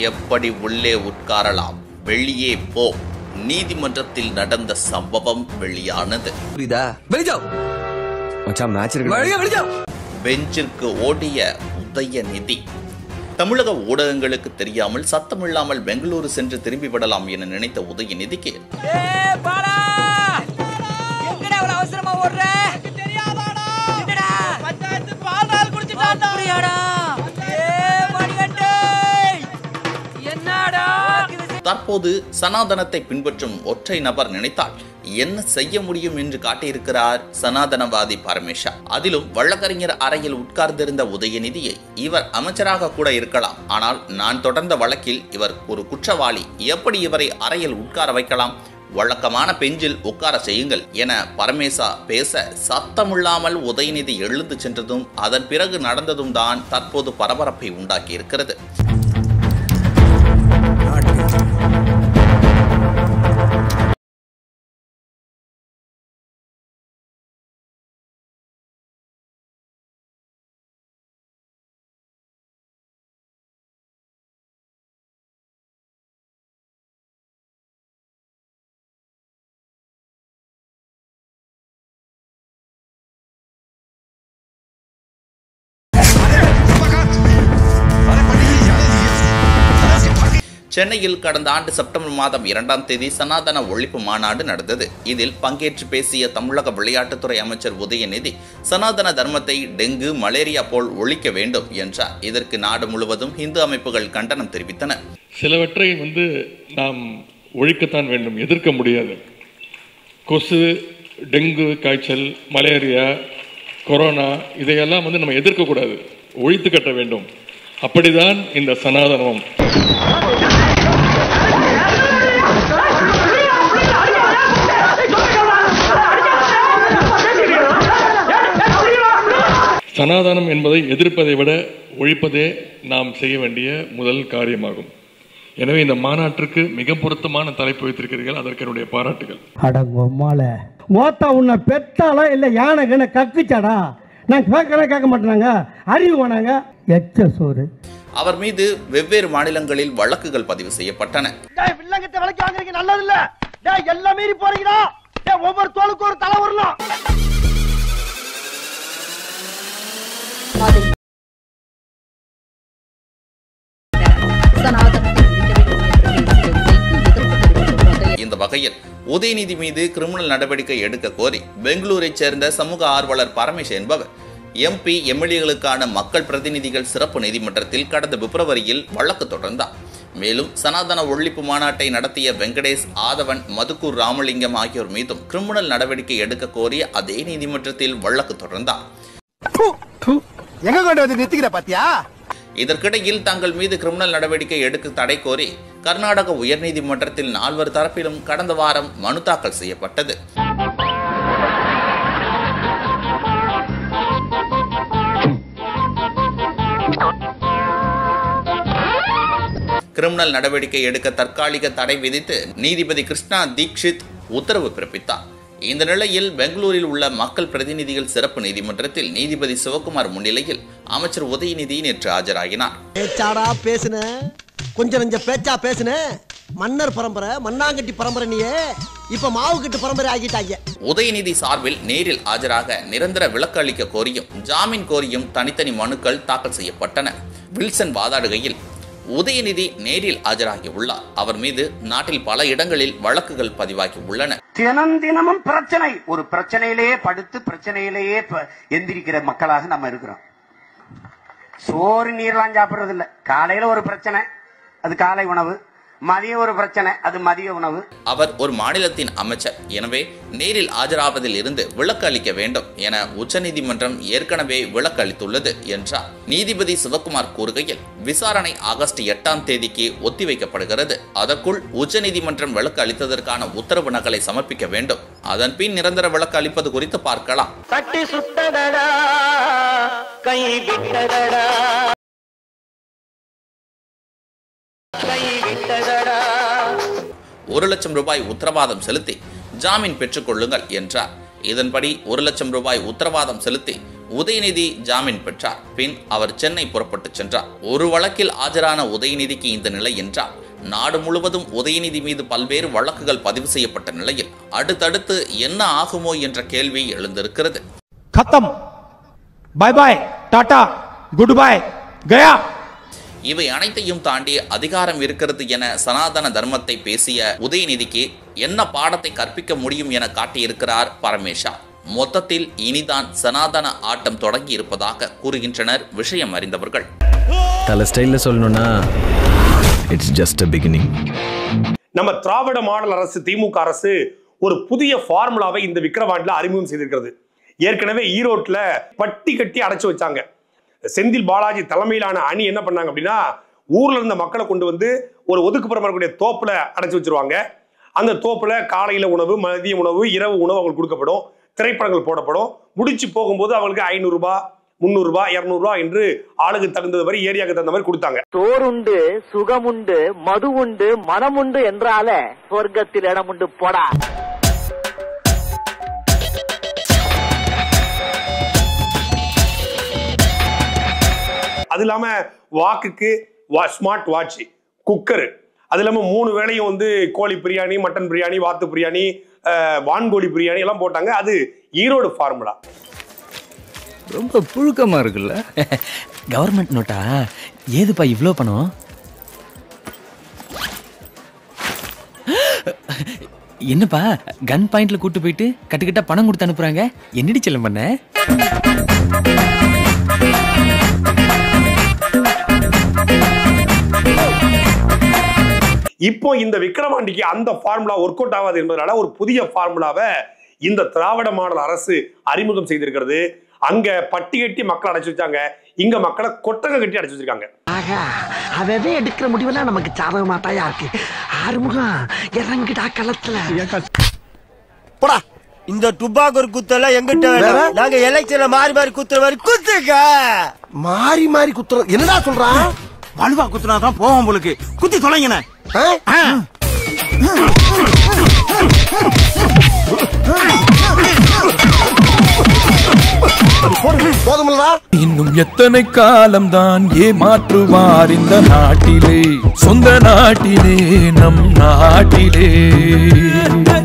எப்படி உள்ளே உட்காரலாம், வெளியே போ. நீதிமன்றத்தில் நடந்த சம்பவம் வெளியானது. பெஞ்சிற்கு ஓடிய உதயநிதி. தமிழக ஊடகங்களுக்கு தெரியாமல் சத்தமில்லாமல் பெங்களூரு சென்று திரும்பிவிடலாம் என நினைத்த உதயநிதிக்கு தற்போது சனாதனத்தை பின்பற்றும் ஒற்றை நபர் நினைத்தால் என்ன செய்ய முடியும் என்று காட்டியிருக்கிறார் சனாதனவாதி பரமேஷா. அதிலும் வழக்கறிஞர் அறையில் உட்கார்ந்திருந்த உதயநிதியை இவர் அமைச்சராக கூட இருக்கலாம், ஆனால் நான் தொடர்ந்த வழக்கில் இவர் ஒரு குற்றவாளி, எப்படி இவரை அறையில் உட்கார வைக்கலாம், வழக்கமான பெஞ்சில் உட்கார செய்யுங்கள் என பரமேசா பேச சத்தமில்லாமல் உதயநிதி எழுந்து சென்றதும் அதன் பிறகு நடந்ததும் தான் தற்போது பரபரப்பை உண்டாக்கி இருக்கிறது. சென்னையில் கடந்த ஆண்டு செப்டம்பர் மாதம் 2ஆம் தேதி சனாதன ஒழிப்பு மாநாடு நடந்தது. இதில் பங்கேற்று பேசிய தமிழக விளையாட்டுத்துறை அமைச்சர் உதயநிதி சனாதன தர்மத்தை டெங்கு, மலேரியா போல் ஒழிக்க வேண்டும் என்றார். இதற்கு நாடு முழுவதும் இந்து அமைப்புகள் கண்டனம் தெரிவித்தன. சிலவற்றை நாம் ஒழிக்கத்தான் வேண்டும், எதிர்க்க முடியாது. கொசு, டெங்கு காய்ச்சல், மலேரியா, கொரோனா இதையெல்லாம் நம்ம எதிர்க்கக்கூடாது, ஒழித்து கட்ட வேண்டும். அப்படிதான் இந்த சனாதனம். சனாதனம் என்பதை எதிர்ப்பதை விட ஒழிப்பதே நாம் செய்ய வேண்டிய முதல் காரியமாகும். எனவே இந்த மாநாட்டிற்கு மிக பொருத்தமான தலைப்பு வைத்திருக்கிறீர்கள், அதற்கு என்னுடைய பாராட்டுகள். உன்னை பெத்தாலா இல்ல யானை கக்குச்சாடா, நான் கேட்க மாட்டாங்க, அறிவு வேணாங்க, எச்ச சோறு. அவர் மீது வெவ்வேறு மாநிலங்களில் வழக்குகள் பதிவு செய்யப்பட்டன. நல்லது இல்ல, எல்லாம் மீறி போறீங்களா, ஒவ்வொரு தோளுக்கு ஒரு தலை வரலாம். இந்த வகையில் உதயநிதி மீது கிரிமினல் நடவடிக்கை எடுக்க கோரி பெங்களூரை சேர்ந்த சமூக ஆர்வலர் பரமேஷ் என்பவர் MP, MLA-களுக்கான மக்கள் பிரதிநிதிகள் சிறப்பு நீதிமன்றத்தில் கடந்த பிப்ரவரியில் வழக்கு தொடர்ந்தார். மேலும் சனாதன ஒழிப்பு மாநாட்டை நடத்திய வெங்கடேஷ், ஆதவன், மதுக்கூர் ராமலிங்கம் ஆகியோர் மீதும் கிரிமினல் நடவடிக்கை எடுக்க கோரி அதே நீதிமன்றத்தில் வழக்கு தொடர்ந்தார். இதற்கிடையில் தங்கள் மீது கிரிமினல் நடவடிக்கை எடுக்க தடை கோரி கர்நாடக உயர்நீதிமன்றத்தில் 4 தரப்பிலும் கடந்த வாரம் மனு தாக்கல் செய்யப்பட்டது. கிரிமினல் நடவடிக்கை எடுக்க தற்காலிக தடை விதித்து நீதிபதி கிருஷ்ணா தீக்ஷித் உத்தரவு பிறப்பித்தார். இந்த நிலையில் பெங்களூரில் உள்ள மக்கள் பிரதிநிதிகள் சிறப்பு நீதிமன்றத்தில் நீதிபதி சிவகுமார் முன்னிலையில் அமைச்சர் உதயநிதி நேற்று ஆஜராகினார். பேச்சா பேசுன மன்னர் பரம்பரை, மண்ணாங்கட்டி பரம்பரை, நீயே இப்ப மாவு கட்டு பரம்பரை ஆகிட்டாங்க. உதயநிதி சார்பில் நேரில் ஆஜராக நிரந்தர விலக்கு அளிக்க கோரியும் ஜாமீன் கோரியும் தனித்தனி மனுக்கள் தாக்கல் செய்யப்பட்டன. வில்சன் வாதாடுகையில் உதயநிதி நேரில் ஆஜராகி உள்ளார். அவர் மீது நாட்டில் பல இடங்களில் வழக்குகள் பதிவாகி உள்ளன. தினமும் பிரச்சனை, ஒரு பிரச்சனையிலேயே படுத்து பிரச்சனையிலேயே எந்திரிக்கிற மக்களாக நம்ம இருக்கிறோம். சோறு நீர்லாம் சாப்பிடுறது இல்ல. காலையில ஒரு பிரச்சனை, அது காலை உணவு. மதிய ஒரு பிரச்சனை, அது மதிய உணவு. அவர் ஒரு மாநிலத்தின் அமைச்சர், எனவே நேரில் ஆஜராவதில் இருந்து விலக்கு அளிக்க வேண்டும் என உச்சநீதிமன்றம் ஏற்கனவே விலக்கு அளித்துள்ளது என்றார். நீதிபதி சிவகுமார் கூறுகையில், விசாரணை ஆகஸ்ட் 8ஆம் தேதிக்கு ஒத்திவைக்கப்படுகிறது. அதற்குள் உச்சநீதிமன்றம் விலக்கு அளித்ததற்கான உத்தரவு நகலை சமர்ப்பிக்க வேண்டும். அதன் பின் நிரந்தர விலக்கு அளிப்பது குறித்து பார்க்கலாம். ஒரு லட்சம் ரூபாய் உத்தரவாதம் செலுத்தி ஜாமீன் பெற்றுக் கொள்ளுங்கள் என்றார். இதன்படி 1 லட்சம் ரூபாய் உத்தரவாதம் செலுத்தி உதயநிதி ஜாமீன் பெற்றார். பின் அவர் சென்னை புறப்பட்டு சென்றார். ஒரு வழக்கில் ஆஜரான உதயநிதிக்கு இந்த நிலை என்றால், நாடு முழுவதும் உதயநிதி மீது பல்வேறு வழக்குகள் பதிவு செய்யப்பட்ட நிலையில் அடுத்தடுத்து என்ன ஆகுமோ என்ற கேள்வி எழுந்திருக்கிறது. खत्म, bye bye, tata, goodbye, गया. இவை அனைத்தையும் தாண்டி அதிகாரம் இருக்கிறது என சனாதன தர்மத்தை பேசிய உதயநிதிக்கு என்ன பாடத்தை கற்பிக்க முடியும் என காட்டியிருக்கிறார் பரமேஷா. மொத்தத்தில் இனிதான் சனாதன ஆட்டம் தொடங்கி இருப்பதாக கூறுகின்றனர் விஷயம் அறிந்தவர்கள். தல ஸ்டைல்ல சொல்லணும்னா இட்ஸ் ஜஸ்ட் a beginning. நம்ம திராவிட மாடல் அரசு திமுக அரசு ஒரு புதிய ஃபார்முலாவை இந்த விக்கிரவாண்டில அறிமுகம் செய்திருக்கிறது. ஏற்கனவே ஈரோட்ல பட்டி கட்டி அடைச்சு வச்சாங்க. செந்தில் பாலாஜி தலைமையிலான அணி என்ன பண்ணாங்க அப்படின்னா, ஊர்ல இருந்த மக்களை கொண்டு வந்து ஒரு ஒதுக்குப்புறம் இருக்கக்கூடிய தோப்புல அடைச்சு வச்சிருவாங்க. அந்த தோப்புல காலையில உணவு, மதிய உணவு, இரவு உணவு அவங்களுக்கு கொடுக்கப்படும். திரைப்படங்கள் போடப்படும். முடிச்சு போகும்போது அவங்களுக்கு 500 ரூபாய், 300 ரூபாய், 200 ரூபாய் என்று ஆளுக்கு தகுந்தது மாதிரி, ஏரியாவுக்கு தகுந்த மாதிரி கொடுத்தாங்க. சோறுண்டு, சுகமுண்டு, மது உண்டு, மனமுண்டு என்றால சொர்க்கத்தில் இடம் உண்டு போடா. அது இல்லாம வாக்குக்கு ஸ்மார்ட் வாட்ச், குக்கர், அது இல்லாம 3 வேளையும் வந்து கோழி பிரியாணி, மட்டன் பிரியாணி, வாத்து பிரியாணி, வான்கோழி பிரியாணி எல்லாம் போட்டாங்க. அது ஈரோடு ஃபார்முலா. ரொம்ப புழுக்கமா இருக்குல்ல. Government NOTA? ஏதுப்பா இவ்ளோ பணம்? என்னப்பா கன் பாயிண்ட்ல கூட்டு போயிட்டு கட்டுக்கிட்ட பணம் கொடுத்து அனுப்புறாங்க? என்னடி செல்லம் பண்ண? இப்போ இந்த விக்கிரவாண்டிக்கு அந்த ஃபார்முலா ஒர்க் அவுட் ஆகாது என்பதனால ஒரு புதிய ஃபார்முலாவை இந்த திராவிட மாடல் அரசு அறிமுகம் செய்திருக்கிறது. அங்க பட்டி கட்டி மக்களை அடைச்சு வச்சாங்க, இங்க மக்களை கொட்டகை கட்டி அடைச்சு வச்சிருக்காங்க. அவவே எடுக்கிற முடிவெல்லாம் நமக்கு சாதகமாட்டாயா இருக்கு. ஆறுமுகம் இறங்கிடா களத்துல. போடா, இந்த டுபாக்கோ குத்தெல்லாம் எங்கிட்ட வேணும். நாங்க எலெக்ஷன்ல மாறி மாறி குத்துற மாதிரி குத்துக்க. மாறி மாறி குத்துற என்னடா சொல்றான்? வலுவா குத்துனாதான் போவோம் உங்களுக்கு. குத்தி தொலைங்கண்ணே. இன்னும் எத்தனை காலம்தான் ஏமாற்றுவார் இந்த நாட்டிலே, சொந்த நாட்டிலே, நம் நாட்டிலே.